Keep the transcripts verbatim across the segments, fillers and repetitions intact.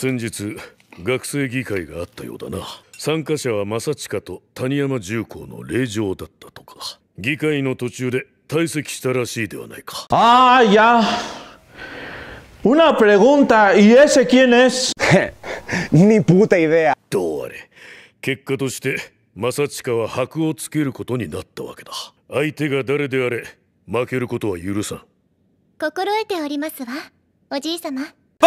先日学生議会があったようだな。参加者は正親と谷山重工の令嬢だったとか。議会の途中で退席したらしいではないか。 ああ、ya. Una pregunta, ¿y ese quién es? Ni puta idea. どうあれ、結果として正親は箔をつけることになったわけだ。相手が誰であれ負けることは許さん。 心得ておりますわ、おじいさま。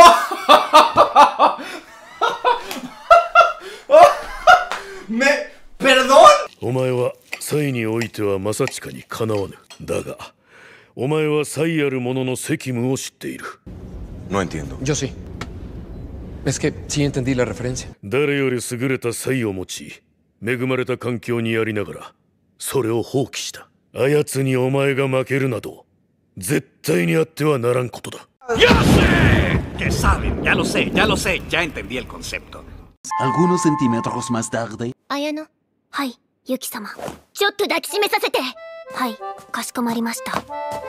め、perdón? お前は才においては正親にかなわぬ。だがお前は才ある者の責務を知っている。 No entiendo. Yo sí. Es que sí entendí la referencia. 誰より優れた才を持ち、恵まれた環境にありながらそれを放棄した。あやつにお前が負けるなど絶対にあってはならんことだ。 ¡Yo sé! Que saben, ya lo sé, ya lo sé, ya entendí el concepto. Algunos centímetros más tarde. 綾乃。はい、ユキ様。ちょっと抱きしめさせて。はい、かしこまりました。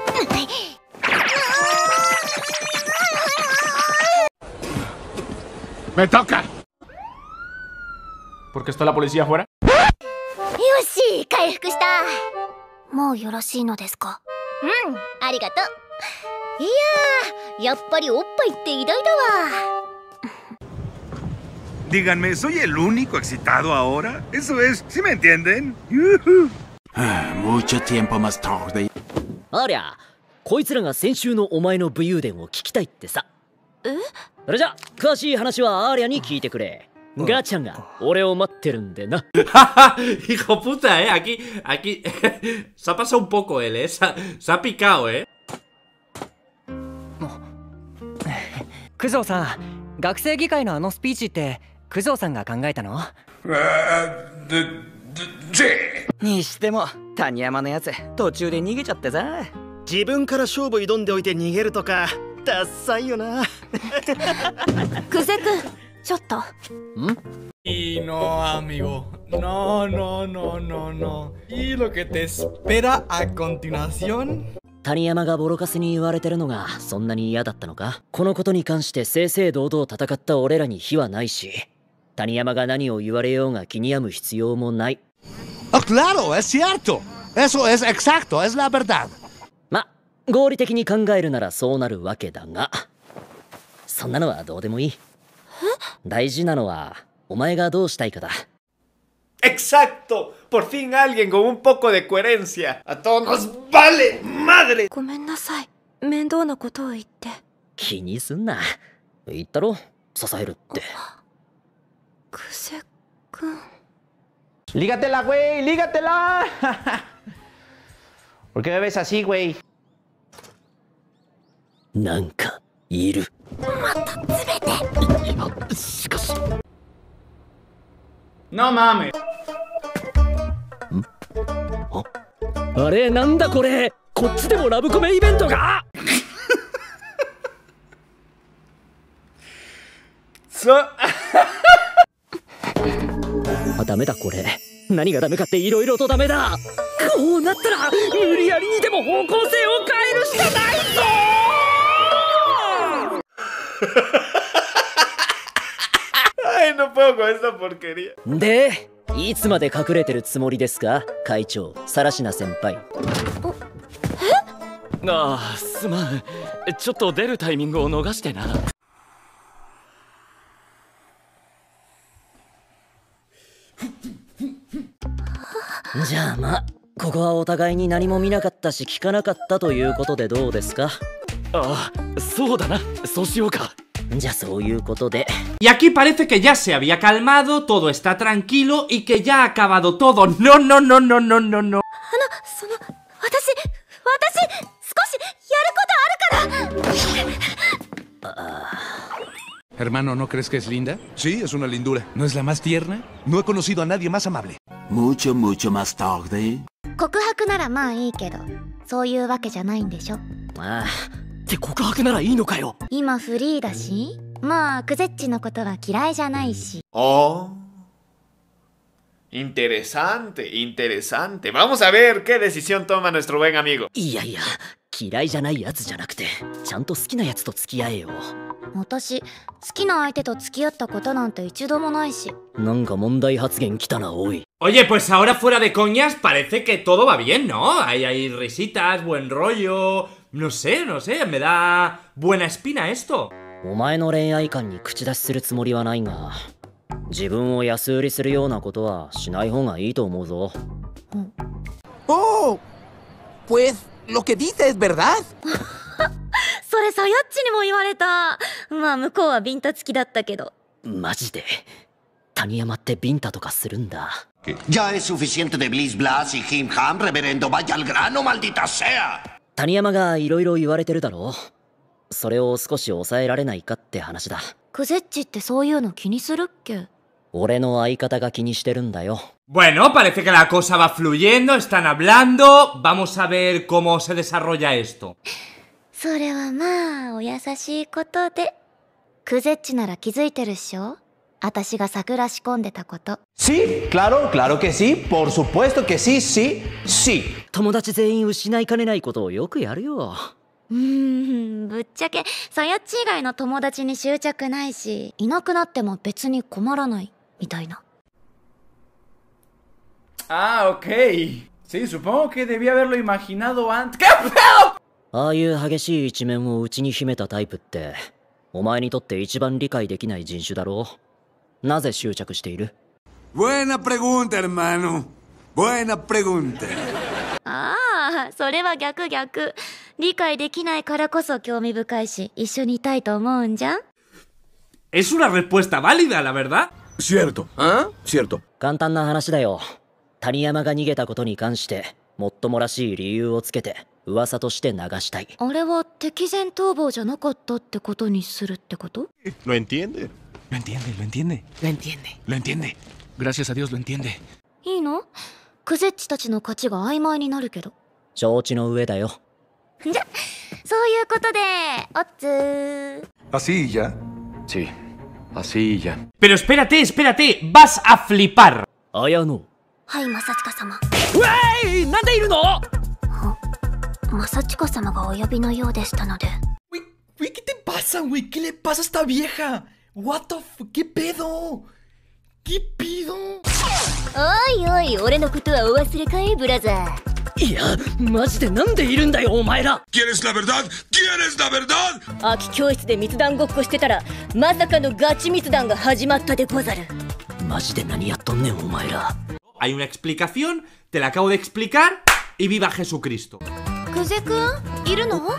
¡Me toca! ¿Por qué está la policía afuera? よし、回復した。もうよろしいのですか？うん、ありがとう。いやー、やっぱりおっぱいって偉大だわ。 Díganme, ¿soy el único excitado ahora? Eso es, ¿sí me entienden? Mucho tiempo más tarde. ありゃ、こいつらが先週のお前の武勇伝を聞きたいってさ。え？それじゃ、詳しい話はアーリャに聞いてくれ。ガチャンが俺を待ってるんでな。 Hijo puta, eh. Aquí, aquí. Se ha pasado un poco él, eh. Se ha, se ha picado, eh. 九条さん、学生議会のあのスピーチって九条さんが考えたの？にしても谷山のやつ途中で逃げちゃってさ。 自分から勝負挑んでおいて逃げるとかダッサいよな。 クゼ君、ちょっと。 ん？Y no, amigo. No, no, no, no, no. ¿Y lo que te espera a continuación? 谷山がボロカスに言われてるのがそんなに嫌だったのか？このことに関して正々堂々戦った俺らに非はないし、谷山が何を言われようが気に病む必要もない。 Ah, claro, es cierto. Eso es exacto, es la verdad. ま、合理的に考えるならそうなるわけだが、そんなのはどうでもいい。大事なのはお前がどうしたいかだ。 Exacto. Por fin alguien con un poco de coherencia. A todos nos vale madre. ごめんなさい。面倒なことを言って。 気にすんな。言ったろ、支えるって。 クゼ君。 Lígatela, güey, lígatela. ¿Por qué me ves así, güey? なんかいる。 また詰めて。 いや、しかし。 No mames。 あ、あれなんだこれ。こっちでもラブコメイベントが。 そ。 あ、ダメだこれ。何がダメかっていろいろとダメだ。こうなったら無理やりにでも方向性を変えるしかないぞ。 Ay, no puedo con esta porquería. で、いつまで隠れてるつもりですか、会長、サラシナ先輩。 え？ああ、すまん。ちょっと出るタイミングを逃してな。 じゃあま、ここはお互いに何も見なかったし聞かなかったということでどうですか？ ああ、そうだな。そうしようか。 じゃあそういうことで。 Y aquí parece que ya se había calmado, todo está tranquilo y que ya ha acabado todo. No, no, no, no, no, no, no. あの、その、私、私、少しやることあるから。 Hermano, ¿no crees que es linda? Sí, es una lindura. ¿No es la más tierna? No he conocido a nadie más amable. Mucho, mucho más tarde. 告白ならまあいいけど、そういうわけじゃないんでしょ。 ああ、って告白ならいいのかよ。 今フリーだし、まあクゼッチのことは嫌いじゃないし。 Oh. Interesante, interesante. Vamos a ver qué decisión toma nuestro buen amigo. いやいや、嫌いじゃないやつじゃなくて、ちゃんと好きなやつと付き合えよ。 私好きな相手と付き合ったことなんて一度もないし。 なんか問題発言来たな、おい。 Oye, pues ahora fuera de coñas parece que todo va bien, ¿no? Hay, hay risitas, buen rollo... No sé, no sé, me da buena espina esto. お前の恋愛観に口出しするつもりはないが、自分を安売りするようなことはしない方がいいと思うぞ。 Oh, pues lo que dice es verdad. それさやっちにも言われた。まあ向こうはビンタ付きだったけど。 マジで谷山ってビンタとかするんだ。 Ya es suficiente de Bliss Blas y Him Ham, reverendo, vaya al grano, maldita sea. 谷山がいろいろ言われてるだろう。それを少し抑えられないかって話だ。 クゼッチってそういうの気にするっけ？ 俺の相方が気にしてるんだよ。 Bueno, parece que la cosa va fluyendo, están hablando. Vamos a ver cómo se desarrolla esto. それはまあお優しいことで。クゼッチなら気づいてるっしょ？私が桜仕込んでたこと。 Sí, claro, claro que sí, por supuesto que sí, sí, sí. 友達全員失いかねないことをよくやるよ。 うーん、ぶっちゃけさやっち以外の友達に執着ないし、いなくなっても別に困らないみたいな。 Ah, ok. Sí, supongo que debí haberlo imaginado antes. ¿Qué pedo? ああいう激しい一面を内に秘めたタイプって、お前にとって一番理解できない人種だろう。なぜ執着している？ Buena pregunta, hermano. Buena pregunta. ああ、それは逆逆。理解できないからこそ興味深いし、一緒にいたいと思うんじゃん。 Es una respuesta válida, la verdad. Cierto, ¿ah? Cierto. 簡単な話だよ。谷山が逃げたことに関して、もっともらしい理由をつけて、噂として流したい。 あれは敵前逃亡じゃなかったってことにするってこと？ Lo entiende. Lo entiende, lo entiende. Lo entiende. Lo entiende. Gracias a Dios lo entiende. いいの？クゼッチたちの価値が曖昧になるけど。 承知の上だよ。 じゃ、そういうことで、おっつー。 Así ya. Sí, así ya. Pero espérate, espérate, vas a flipar. 綾野。 はい、正親様。 ウェイ！なんでいるの？ 正親様がお呼びのようでしたので。 Güey, güey, ¿qué te pasa, güey? ¿Qué le pasa a esta vieja? What the f... ¿Qué pedo? ¿Qué pedo? おいおい、俺のことはお忘れかい、ブラザー。 いや、マジでなんでいるんだよ、お前ら。 ¿Quieres la verdad? ¿Quieres la verdad? 空き教室で密談ごっこしてたら、まさかのガチ密談が始まったでござる。 マジで何やっとんねん、お前ら。 Hay una explicación, te la acabo de explicar y viva Jesucristo. クゼくん、いるの？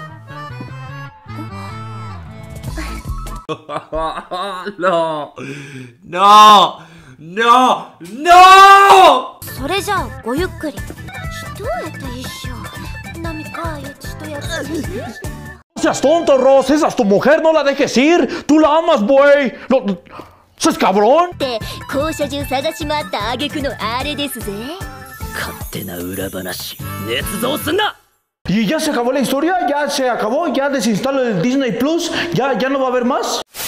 No, no, no, no. それじゃあごゆっくり。どうやって一緒？ナミカよちとやつ。 Seas tonto, Ross, esa es tu mujer, no la dejes ir. Tú la amas, güey. No, ¿seas cabrón? って校舎中探し回った挙句のあれですぜ。 勝手な裏話、捏造すんな。 Y ya se acabó la historia, ya se acabó, ya desinstalo el Disney Plus, ya, ya no va a haber más.